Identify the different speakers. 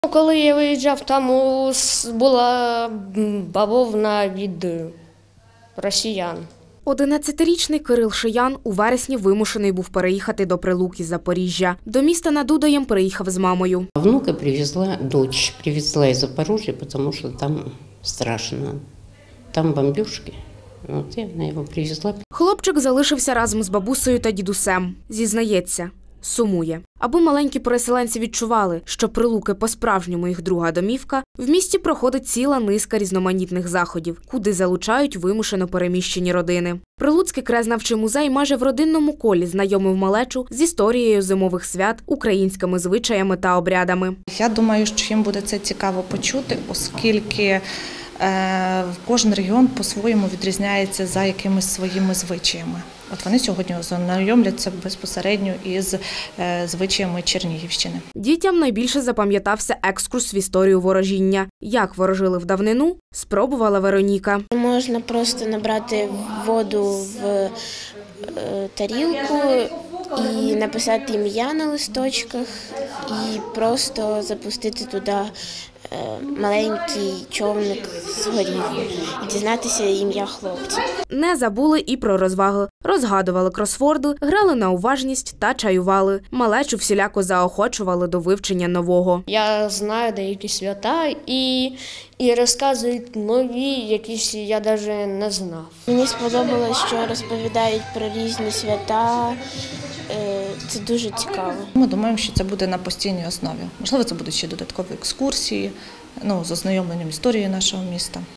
Speaker 1: Коли я виїжджав, там була бавовна від росіян.
Speaker 2: 11-річний Кирил Шиян у вересні вимушений був переїхати до Прилук із Запоріжжя. До міста над Удаєм приїхав з мамою.
Speaker 3: Внука привезла, дочь привезла из Запорожья, потому что там страшно. Там бомбежки. Вот и она его привезла.
Speaker 2: Хлопчик залишився разом з бабусею та дідусем. Зізнається, сумує. Аби маленькі переселенці відчували, що Прилуки по-справжньому їх друга домівка, в місті проходить ціла низка різноманітних заходів, куди залучають вимушено переміщені родини. Прилуцький краєзнавчий музей майже в родинному колі знайомив малечу з історією зимових свят, українськими звичаями та обрядами.
Speaker 4: Я думаю, що їм буде це цікаво почути, оскільки кожен регіон по-своєму відрізняється за якимись своїми звичаями. От вони сьогодні ознайомляться безпосередньо із звичаями Чернігівщини.
Speaker 2: Дітям найбільше запам'ятався екскурс в історію ворожіння. Як ворожили в давнину, спробувала Вероніка.
Speaker 5: Можна просто набрати воду в тарілку і написати ім'я на листочках, і просто запустити туди маленький човник з горіху і дізнатися ім'я хлопця.
Speaker 2: Не забули і про розваги. Розгадували кросворди, грали на уважність та чаювали. Малечу всіляко заохочували до вивчення нового.
Speaker 1: Я знаю деякі свята і розказують нові, якісь я навіть не знав.
Speaker 5: Мені сподобалось, що розповідають про різні свята. Це дуже цікаво.
Speaker 4: Ми думаємо, що це буде на постійній основі. Можливо, це будуть ще додаткові екскурсії, з ознайомленням історії нашого міста.